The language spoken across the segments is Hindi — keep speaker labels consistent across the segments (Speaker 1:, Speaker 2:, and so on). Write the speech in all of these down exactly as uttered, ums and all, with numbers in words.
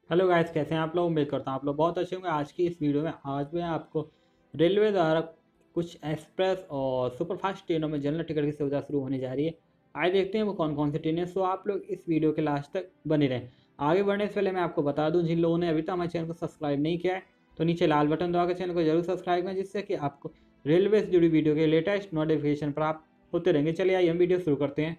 Speaker 1: हेलो गाइस, कैसे हैं आप लोग। उम्मीद करता हूँ आप लोग बहुत अच्छे होंगे। आज की इस वीडियो में आज मैं आपको रेलवे द्वारा कुछ एक्सप्रेस और सुपरफास्ट ट्रेनों में जनरल टिकट की सुविधा शुरू होने जा रही है। आइए देखते हैं वो कौन कौन सी ट्रेनें। सो आप लोग इस वीडियो के लास्ट तक बने रहें। आगे बढ़ने से पहले मैं आपको बता दूँ, जिन लोगों ने अभी तक हमारे चैनल को सब्सक्राइब नहीं किया है तो नीचे लाल बटन दबाकर चैनल को जरूर सब्सक्राइब करें, जिससे कि आपको रेलवे से जुड़ी वीडियो के लेटेस्ट नोटिफिकेशन प्राप्त होते रहेंगे। चलिए आइए हम वीडियो शुरू करते हैं।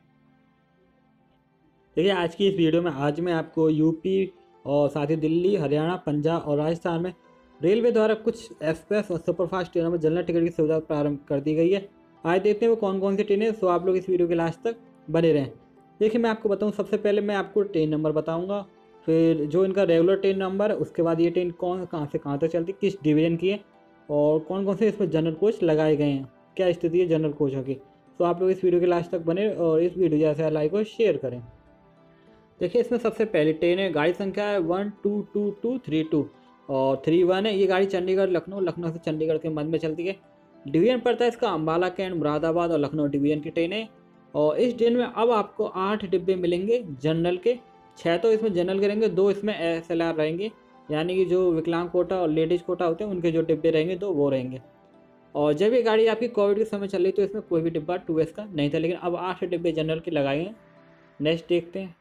Speaker 1: देखिए, आज की इस वीडियो में आज मैं आपको यूपी और साथ ही दिल्ली, हरियाणा, पंजाब और राजस्थान में रेलवे द्वारा कुछ एक्सप्रेस और सुपरफास्ट ट्रेनों में जनरल टिकट की सुविधा प्रारंभ कर दी गई है। आज देखते हैं वो कौन कौन सी ट्रेनें। सो आप लोग इस वीडियो के लास्ट तक बने रहें। देखिए, मैं आपको बताऊं, सबसे पहले मैं आपको ट्रेन नंबर बताऊंगा, फिर जो इनका रेगुलर ट्रेन नंबर है, उसके बाद ये ट्रेन कौन कहाँ से कहाँ तक चलती, किस डिवीजन की है और कौन कौन से इसमें जनरल कोच लगाए गए हैं, क्या स्थिति है जनरल कोचों की। तो आप लोग इस वीडियो के लास्ट तक बने और इस वीडियो जैसे लाइक और शेयर करें। देखिए, इसमें सबसे पहली ट्रेन है, गाड़ी संख्या है one two two two three two और थ्री वन है। ये गाड़ी चंडीगढ़ लखनऊ लखनऊ से चंडीगढ़ के मध्य में चलती है। डिवीजन पड़ता है इसका अम्बाला कैंट, मुरादाबाद और लखनऊ डिवीजन की ट्रेन है। और इस ट्रेन में अब आपको आठ डिब्बे मिलेंगे जनरल के। छः तो इसमें जनरल के रहेंगे, दो इसमें एस एल आर रहेंगे, यानी कि जो विकलांग कोटा और लेडीज कोटा होते हैं उनके जो डिब्बे रहेंगे दो वो रहेंगे। और जब ये गाड़ी आपकी कोविड के समय चल रही तो इसमें कोई भी डिब्बा टू एस का नहीं था, लेकिन अब आठ डिब्बे जनरल के लगाए हैं। नेक्स्ट देखते हैं।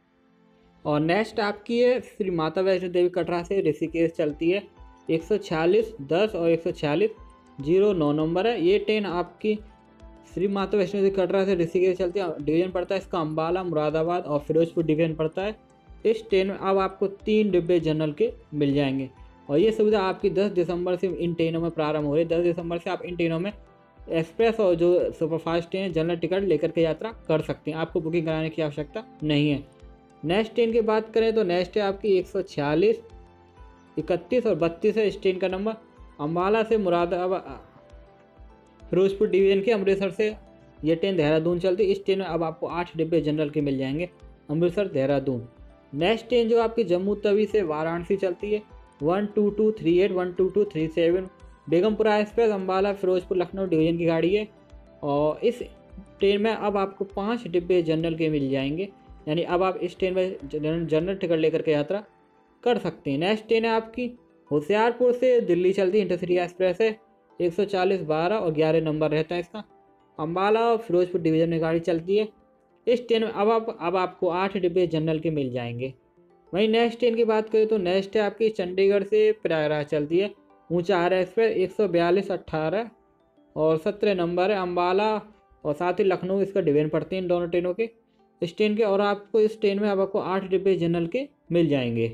Speaker 1: और नेक्स्ट आपकी है श्री माता वैष्णो देवी कटरा से ऋषिकेश चलती है। एक सौ छियालीस दस और एक सौ छियालीस जीरो नौ नंबर है। ये ट्रेन आपकी श्री माता वैष्णो देवी कटरा से ऋषिकेश चलती है। डिवीजन पड़ता है इसका अम्बाला, मुरादाबाद और फिरोजपुर डिवीजन पड़ता है। इस ट्रेन में अब आपको तीन डिब्बे जनरल के मिल जाएंगे और ये सुविधा आपकी दस दिसंबर से इन ट्रेनों में प्रारंभ हो रही है। दस दिसंबर से आप इन ट्रेनों में एक्सप्रेस और जो सुपरफास्ट ट्रेन जनरल टिकट लेकर के यात्रा कर सकते हैं। आपको बुकिंग कराने की आवश्यकता नहीं है। नेक्स्ट ट्रेन की बात करें तो नेक्स्ट है आपकी एक सौ छियालीस इकतीस और बत्तीस है इस ट्रेन का नंबर। अम्बाला से मुरादाबाद फिरोजपुर डिवीजन के अमृतसर से ये ट्रेन देहरादून चलती है। इस ट्रेन में अब आपको आठ डिब्बे जनरल के मिल जाएंगे, अमृतसर देहरादून। नेक्स्ट ट्रेन जो आपकी जम्मू तवी से वाराणसी चलती है, one two two three eight one two two three seven Begampura express Ambala Firozpur Lucknow division की गाड़ी है। और इस ट्रेन में अब आपको पाँच डिब्बे जनरल के मिल जाएंगे, यानी अब आप इस ट्रेन में जनरल टिकट लेकर के यात्रा कर सकते हैं। नेक्स्ट ट्रेन है आपकी होशियारपुर से दिल्ली चलती है, इंटरसिटी एक्सप्रेस है। एक सौ चालीस बारह और ग्यारह नंबर रहता है इसका। अम्बाला और फिरोजपुर डिवीजन में गाड़ी चलती है। इस ट्रेन में अब आप अब आपको आठ डिब्बे जनरल के मिल जाएंगे। वहीं नेक्स्ट ट्रेन की बात करें तो नेक्स्ट है आपकी चंडीगढ़ से प्रयागराज चलती है, ऊंचाहार एक्सप्रेस। एक सौ बयालीस अट्ठारह और सत्रह नंबर है। अम्बाला और साथ ही लखनऊ इसका डिवीजन पड़ते हैं इन दोनों ट्रेनों के, इस ट्रेन के। और आपको इस ट्रेन में अब आपको आठ डिब्बे जनरल के मिल जाएंगे।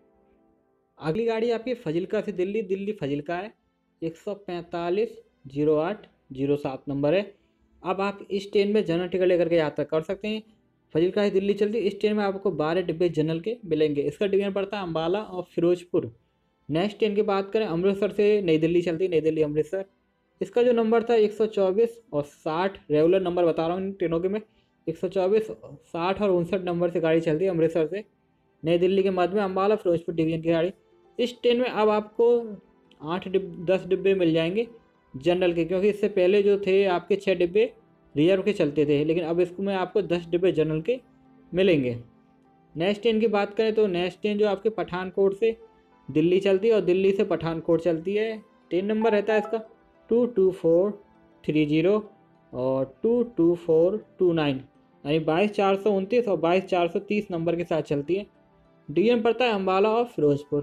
Speaker 1: अगली गाड़ी आपकी फजिल्का से दिल्ली दिल्ली फजिल्का है। एक सौ पैंतालीस जीरो आठ जीरो सात नंबर है। अब आप इस ट्रेन में जनरल टिकट लेकर के यात्रा कर सकते हैं। फजिल्का से दिल्ली चलती है। इस ट्रेन में आपको बारह डिब्बे जनरल के मिलेंगे। इसका डिवीजन पड़ता है अम्बाला और फिरोजपुर। नेक्स्ट ट्रेन की बात करें, अमृतसर से नई दिल्ली चलती है, नई दिल्ली अमृतसर। इसका जो नंबर था एक सौ चौबीस और साठ, रेगुलर नंबर बता रहा हूँ इन ट्रेनों के मैं। एक सौ चौबीस साठ और उनसठ नंबर से गाड़ी चलती है अमृतसर से नई दिल्ली के मध्य में, अम्बाला फिरोजपुर डिवीजन की गाड़ी। इस ट्रेन में अब आपको आठ डिब दस डिब्बे मिल जाएंगे जनरल के, क्योंकि इससे पहले जो थे आपके छः डिब्बे रिजर्व के चलते थे, लेकिन अब इसमें आपको दस डिब्बे जनरल के मिलेंगे। नेक्स्ट ट्रेन की बात करें तो नेक्स्ट ट्रेन जो आपके पठानकोट से दिल्ली चलती है और दिल्ली से पठानकोट चलती है। ट्रेन नंबर रहता है इसका two two four three zero और two two four two nine, यानी बाईस चार सौ उनतीस और बाईस चार सौ तीस नंबर के साथ चलती है। डिवीजन पड़ता है अम्बाला और फिरोजपुर।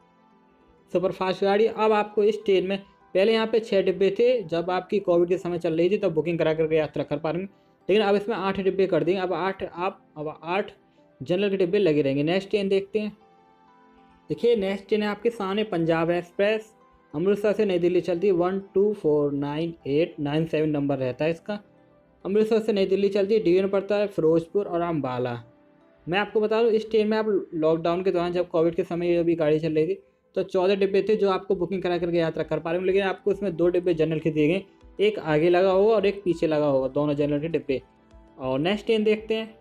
Speaker 1: सुपरफास्ट गाड़ी अब आपको इस ट्रेन में, पहले यहाँ पे छः डिब्बे थे जब आपकी कोविड के समय चल रही थी, तब बुकिंग करा करके यात्रा कर पा रहे, लेकिन अब इसमें आठ डिब्बे कर देंगे। अब आठ आप अब आठ जनरल के डिब्बे लगे रहेंगे। नेक्स्ट ट्रेन देखते हैं। देखिए, नेक्स्ट ट्रेन है आपके सामने पंजाब एक्सप्रेस, अमृतसर से नई दिल्ली चलती है। One two four nine eight nine seven number रहता है इसका। अमृतसर से नई दिल्ली चलती है, डिवीजन पड़ता है फिरोजपुर और अम्बाला। मैं आपको बता दूं, इस ट्रेन में आप लॉकडाउन के दौरान जब कोविड के समय ये अभी गाड़ी चल रही थी तो चौदह डिब्बे थे जो आपको बुकिंग करा करके यात्रा कर पा रहे हैं, लेकिन आपको इसमें दो डिब्बे जनरल के दिए गए, एक आगे लगा होगा और एक पीछे लगा होगा, दोनों जनरल के डिब्बे। और नेक्स्ट ट्रेन देखते हैं।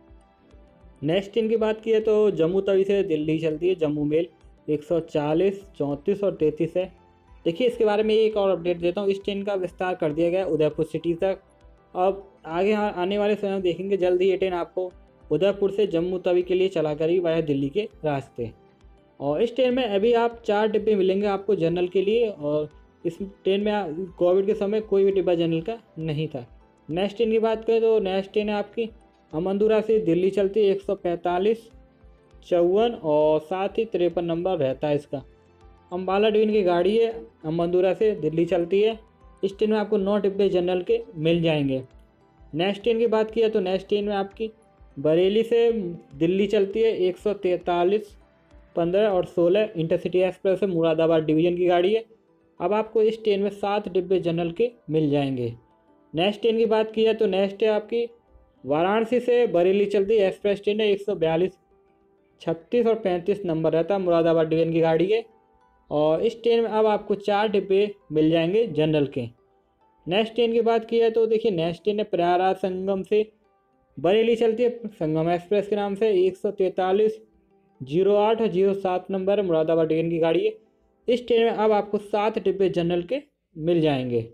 Speaker 1: नेक्स्ट ट्रेन की बात की है तो जम्मू तवी से दिल्ली चलती है, जम्मू मेल। एक सौ चालीस चौंतीस और तैंतीस है। देखिए, इसके बारे में एक और अपडेट देता हूँ, इस ट्रेन का विस्तार कर दिया गया है उदयपुर सिटी तक। अब आगे आने वाले समय देखेंगे जल्द ही ये ट्रेन आपको उदयपुर से जम्मू तवी के लिए चला करेगी वाया दिल्ली के रास्ते। और इस ट्रेन में अभी आप चार डिब्बे मिलेंगे आपको जनरल के लिए, और इस ट्रेन में कोविड के समय कोई भी डिब्बा जनरल का नहीं था। नेक्स्ट ट्रेन की बात करें तो नेक्स्ट ट्रेन है आपकी अमंदुरा से दिल्ली चलती है, एक सौ पैंतालीस चौवन और साथ ही तिरपन नंबर रहता है इसका। अम्बाला डिवीजन की गाड़ी है, अमंदुरा से दिल्ली चलती है। इस ट्रेन में आपको नौ डिब्बे जनरल के मिल जाएंगे। नेक्स्ट ट्रेन की बात किया तो नेक्स्ट ट्रेन में आपकी बरेली से दिल्ली चलती है, एक सौ तैंतालीस पंद्रह और सोलह इंटरसिटी एक्सप्रेस है, मुरादाबाद डिवीज़न की गाड़ी है। अब आपको इस ट्रेन में सात डिब्बे जनरल के मिल जाएंगे। नेक्स्ट ट्रेन की बात की है तो नेक्स्ट है आपकी वाराणसी से बरेली चलती है एक्सप्रेस ट्रेन है, एक सौ बयालीस छत्तीस और पैंतीस नंबर रहता है, मुरादाबाद डिवीज़न की गाड़ी है। और इस ट्रेन में अब आपको चार डिब्बे मिल जाएंगे जनरल के। नेक्स्ट ट्रेन की बात की है तो देखिए नेक्स्ट ट्रेन है प्रयागराज संगम से बरेली चलती है, संगम एक्सप्रेस के नाम से, एक सौ तैंतालीस जीरो आठ और जीरो सात नंबर मुरादाबाद डिवीजन की गाड़ी है। इस ट्रेन में अब आपको सात डिब्बे जनरल के मिल जाएंगे।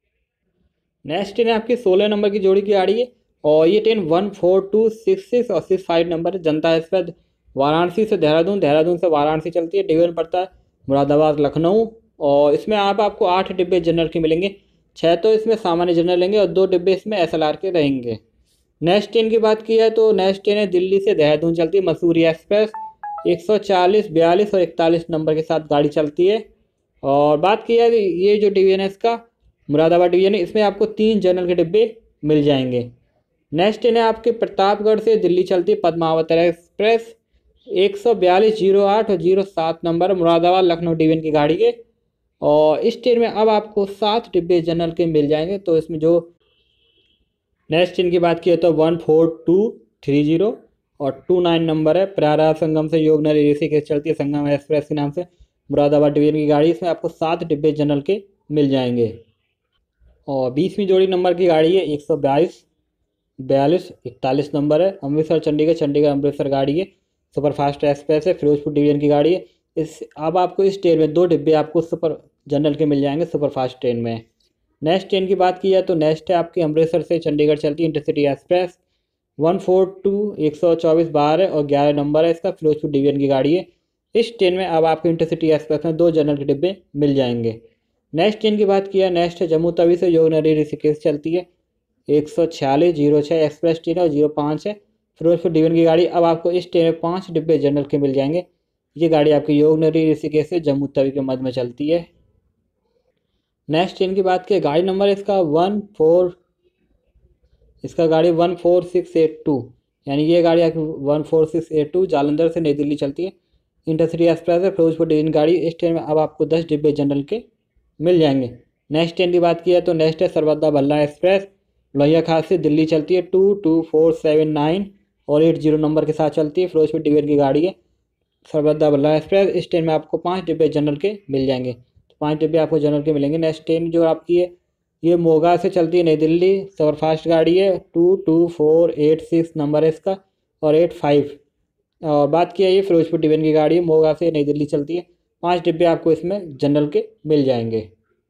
Speaker 1: नेक्स्ट ट्रेन आपकी सोलह नंबर की जोड़ी की गाड़ी है और ये train one four two six six और six five number Janta express Varanasi से देहरादून, देहरादून से वाराणसी चलती है, डिवीजन पड़ता है मुरादाबाद लखनऊ। और इसमें आप आपको आठ डिब्बे जनरल के मिलेंगे, छः तो इसमें सामान्य जनरल लेंगे और दो डिब्बे इसमें एस एल आर के रहेंगे। नेक्स्ट ट्रेन की बात की है तो नेक्स्ट ट्रेन है दिल्ली से देहरादून चलती है, मसूरी एक्सप्रेस, एक सौ चालीस बयालीस और इकतालीस नंबर के साथ गाड़ी चलती है। और बात की है ये जो डिवीजन है इसका मुरादाबाद डिवीजन है, इसमें आपको तीन जनरल के डिब्बे मिल जाएंगे। नेक्स्ट ट्रेन है आपके प्रतापगढ़ से दिल्ली चलती है, पद्मावत एक्सप्रेस, एक सौ बयालीस जीरो आठ और जीरो सात नंबर मुरादाबाद लखनऊ डिवीजन की गाड़ी है। और इस ट्रेन में अब आपको सात डिब्बे जनरल के मिल जाएंगे। तो इसमें जो नेक्स्ट ट्रेन की बात की है तो one four two three zero और टू नाइन नंबर है, प्रयागराज संगम से योगनगरी ऋषिकेश चलती है, संगम एक्सप्रेस के नाम से, मुरादाबाद डिवीजन की गाड़ी। इसमें आपको सात डिब्बे जनरल के मिल जाएंगे। और बीसवीं जोड़ी नंबर की गाड़ी है, एक सौ बाईस बयालीस इकतालीस नंबर है, अमृतसर चंडीगढ़, चंडीगढ़ अमृतसर गाड़ी है, सुपरफास्ट एक्सप्रेस है, फिरोजपुर डिवीजन की गाड़ी है। इस अब आपको इस ट्रेन में दो डिब्बे आपको सुपर जनरल के मिल जाएंगे सुपरफास्ट ट्रेन में। नेक्स्ट ट्रेन की बात की जाए तो नेक्स्ट है आपकी अमृतसर से चंडीगढ़ चलती है intercity express, one four two एक सौ चौबीस बार है और ग्यारह नंबर है इसका, फिरोजपुर डिवीजन की गाड़ी है। इस ट्रेन में अब आपको इंटरसिटी एक्सप्रेस में दो जनरल के डिब्बे मिल जाएंगे। नेक्स्ट ट्रेन की बात की है नेक्स्ट है जम्मू तवी से योगनगरी ऋषिकेश चलती है, एक सौ छियालीस जीरो छः एक्सप्रेस ट्रेन है और जीरो पाँच है, फिरोजपुर डिवीजन की गाड़ी। अब आपको इस ट्रेन में पाँच डिब्बे जनरल के मिल जाएंगे। ये गाड़ी आपकी योगनगरी ऋषिकेश से जम्मू तवी के मध्य में चलती है। नेक्स्ट ट्रेन की बात की गाड़ी नंबर इसका वन फोर इसका गाड़ी one four six eight two, यानी ये गाड़ी आपकी one four six eight two Jalandhar से नई दिल्ली चलती है, इंटरसिटी एक्सप्रेस है, फिरोजपुर डिवीजन गाड़ी। इस ट्रेन में अब आपको दस डिब्बे जनरल के मिल जाएंगे। नेक्स्ट ट्रेन की बात की है तो नेक्स्ट है सरबत्ता भल्ला एक्सप्रेस, लोहिया खास से दिल्ली चलती है, two two four seven nine और एट जीरो नंबर के साथ चलती है, फिरोजपुर डिवीजन की गाड़ी है, सरबत्ता भल्ला एक्सप्रेस। इस ट्रेन में आपको पाँच डिब्बे जनरल के मिल जाएंगे, तो पाँच डिब्बे आपको जनरल के मिलेंगे। नेक्स्ट ट्रेन जो आपकी है ये मोगा से चलती है नई दिल्ली, सुपरफास्ट गाड़ी है, two two four eight six number है इसका और एट फाइव। और बात किया ये फिरोजपुर डिवीजन की गाड़ी है, मोगा से नई दिल्ली चलती है, पाँच डिब्बे आपको इसमें जनरल के मिल जाएंगे।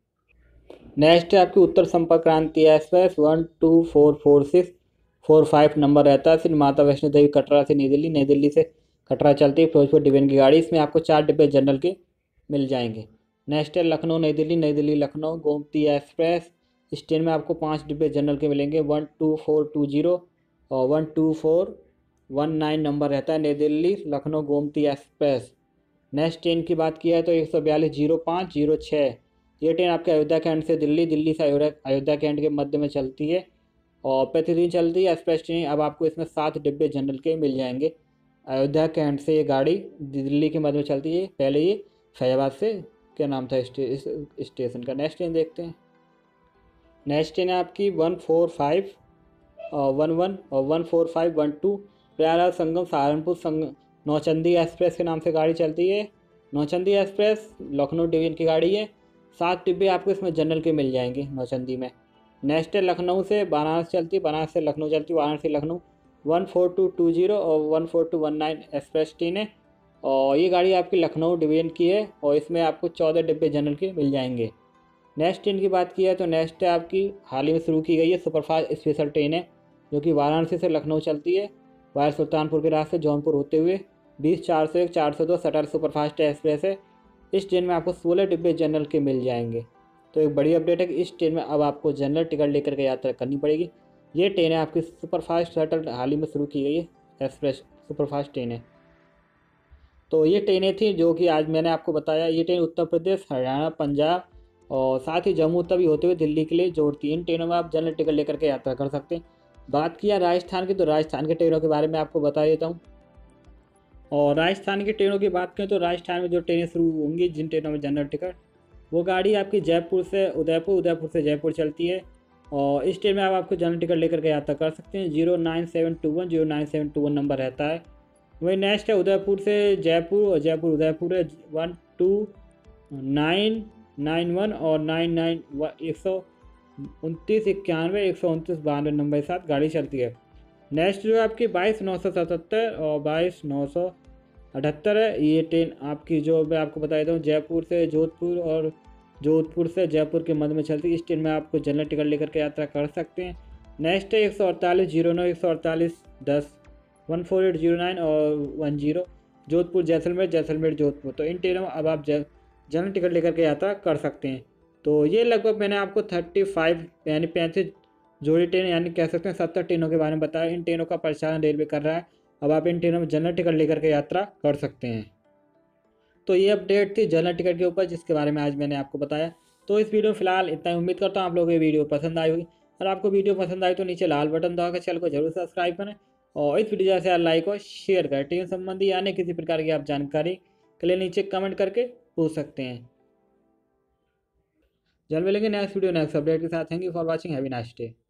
Speaker 1: नेक्स्ट है आपकी Uttar Sampark Kranti express, one two four four six four five number रहता है, फिर माता वैष्णो देवी कटरा से नई दिल्ली, नई दिल्ली से कटरा चलती है, फिरोजपुर डिवीजन की गाड़ी। इसमें आपको चार डिब्बे जनरल के मिल जाएंगे। नेक्स्ट है लखनऊ नई दिल्ली, नई दिल्ली लखनऊ गोमती एक्सप्रेस। इस ट्रेन में आपको पाँच डिब्बे जनरल के मिलेंगे, one two four two zero और one two four one nine number रहता है, नई Delhi Lucknow Gomti express. Next train की बात की है तो एक सौ बयालीस जीरो पाँच जीरो छः, ये ट्रेन आपके अयोध्या कैंट से दिल्ली, दिल्ली से अयोध्या कैंट के मध्य में चलती है और प्रतिदिन चलती है एक्सप्रेस ट्रेन। अब आपको इसमें सात डिब्बे जनरल के मिल जाएंगे। अयोध्या कैंट से ये गाड़ी दिल्ली के मध्य में चलती है, पहले ये फैजाबाद से क्या नाम था स्टे, इस स्टेशन का। नेक्स्ट ट्रेन देखते हैं। नेक्स्ट ट्रेन है आपकी वन फोर फाइव और वन वन और one four five one two, Prayagraj Sangam Saharanpur संग नौचंदी एक्सप्रेस के नाम से गाड़ी चलती है। नौचंदी एक्सप्रेस लखनऊ डिवीजन की गाड़ी है, सात डिब्बे आपको इसमें जनरल के मिल जाएंगे नौचंदी में। नेक्स्ट है लखनऊ से बनारस चलती है, बनारस से लखनऊ चलती है, Varanasi Lucknow one four two two zero और one four two one nine express train है और ये गाड़ी आपकी लखनऊ डिवीजन की है और इसमें आपको चौदह डिब्बे जनरल के मिल जाएंगे। नेक्स्ट ट्रेन की बात की है तो नेक्स्ट है आपकी हाल ही में शुरू की गई है सुपरफास्ट स्पेशल ट्रेन है, जो कि वाराणसी से लखनऊ चलती है, वाया सुल्तानपुर के रास्ते जौनपुर होते हुए बीस चार सौ एक चार सौ दो सटर सुपरफास्ट एक्सप्रेस है। इस ट्रेन में आपको सोलह डिब्बे जनरल के मिल जाएंगे। तो एक बड़ी अपडेट है कि इस ट्रेन में अब आपको जनरल टिकट लेकर के यात्रा करनी पड़ेगी। ये ट्रेन है आपकी सुपरफास्ट शटल, हाल ही में शुरू की गई है एक्सप्रेस सुपरफास्ट ट्रेन है। तो ये ट्रेनें थी जो कि आज मैंने आपको बताया। ये ट्रेन उत्तर प्रदेश, हरियाणा, पंजाब और साथ ही जम्मू तवी होते हुए दिल्ली के लिए जोड़ती है। इन ट्रेनों में आप जनरल टिकट लेकर के यात्रा कर सकते हैं। बात किया राजस्थान की, तो राजस्थान के ट्रेनों के बारे में आपको बता देता हूँ। और राजस्थान की ट्रेनों की बात करें तो राजस्थान में जो ट्रेनें शुरू होंगी, जिन ट्रेनों में जनरल टिकट, वो गाड़ी आपकी जयपुर से उदयपुर, उदयपुर से जयपुर चलती है। और इस ट्रेन में आप आपको जनरल टिकट लेकर के यात्रा कर सकते हैं। Zero nine seven two one zero nine seven two one number रहता है। वही नेक्स्ट है उदयपुर से जयपुर, और जयपुर उदयपुर है one two nine nine one और नाइन नाइन एक सौ उनतीस इक्यानवे एक सौ उनतीस बानवे नंबर के साथ गाड़ी चलती है। नेक्स्ट जो है आपकी बाईस नौ सौ सतहत्तर और बाईस नौ सौ अठहत्तर है। ये ट्रेन आपकी जो मैं आपको बता देता हूँ जयपुर से जोधपुर और जोधपुर से जयपुर के मध्य में चलती है। इस ट्रेन में आपको जनरल टिकट लेकर के यात्रा कर सकते हैं। नेक्स्ट है एक सौ अड़तालीस जीरो नौ एक सौ अड़तालीस दस one four eight zero nine और वन जीरो जोधपुर जैसलमेर, जैसलमेर जोधपुर। तो इन ट्रेनों में अब आप जनरल टिकट लेकर के यात्रा कर सकते हैं। तो ये लगभग मैंने आपको थर्टी फाइव यानी पैंतीस जोड़ी ट्रेन यानी कह सकते हैं सत्तर ट्रेनों के बारे में बताया। इन ट्रेनों का परिचालन रेलवे कर रहा है। अब आप इन ट्रेनों में जनरल टिकट लेकर के यात्रा कर सकते हैं। तो ये अपडेट थी जनरल टिकट के ऊपर, जिसके बारे में आज मैंने आपको बताया। तो इस वीडियो में फिलहाल इतना ही। उम्मीद करता हूँ आप लोगों को ये वीडियो पसंद आई होगी। और आपको वीडियो पसंद आई तो नीचे लाल बटन दबाकर चैनल को जरूर सब्सक्राइब करें और इस वीडियो से लाइक और शेयर करें। ट्रेन संबंधी यानी किसी प्रकार की आप जानकारी के लिए नीचे कमेंट करके पूछ सकते हैं। जल्द मिलेंगे नेक्स्ट वीडियो नेक्स्ट अपडेट के साथ। Thank you for watching, have a nice day.